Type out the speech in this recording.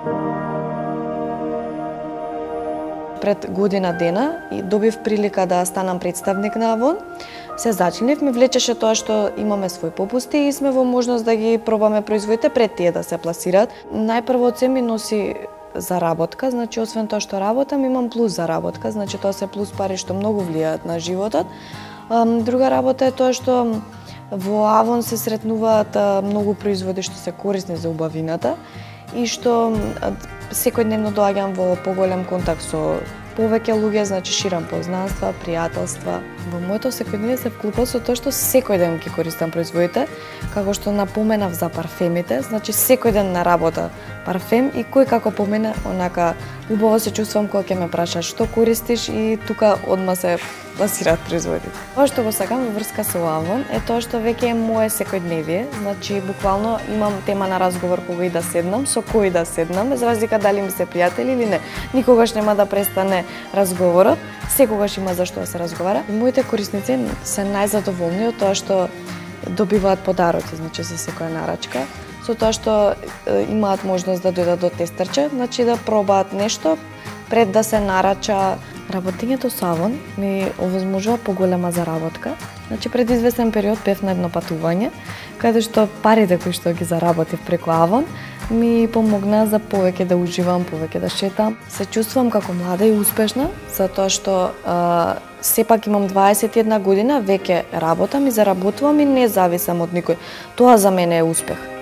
Пред година дена и добив прилика да станам представник на Авон. Се зачинив, ме влечеше тоа што имаме свој попусти и сме во можност да ги пробаме производите пред тие да се пласираат. Најпрво од се ми носи заработка, значи освен тоа што работам, имам плюс заработка, значи тоа се плюс пари што многу влијаат на животот. Друга работа е тоа што во Авон се сретнуваат многу производи што се корисни за убавината и што секојдневно доаѓам во поголем контакт со повеќе луѓе, значи ширам познанства, пријателства. Во моето секојдневие се вклупува со тоа што секој ден ги користам производите, како што напоменав за парфемите, значи секој ден на работа парфем и кој како помене, онака убаво се чувствувам кога ќе ме прашаат што користиш и тука одма се пласираат производите. Тоа што го сакам во врска со Авон е тоа што веќе е мое секојдневие, значи буквално имам тема на разговор кога и да седнам, со кој да седнам, без разлика дали ми се пријатели или не. Никогаш нема да престане разговорот, секогаш има за што да се разговара. Моите корисници се најзадоволни од тоа што добиваат подароци, значи за секоја нарачка, со тоа што имаат можност да дојдат до тестерче, значи да пробаат нешто пред да се нарача. Работењето со Авон ми овозможува поголема заработка. Значи пред известен период бев на едно патување, каде што парите кои што ги заработив преку Авон ми помогна за повеќе да уживам, повеќе да шетам. Се чувствувам како млада и успешна, затоа што сепак имам 21 година, веќе работам и заработувам и не зависам од никој. Тоа за мене е успех.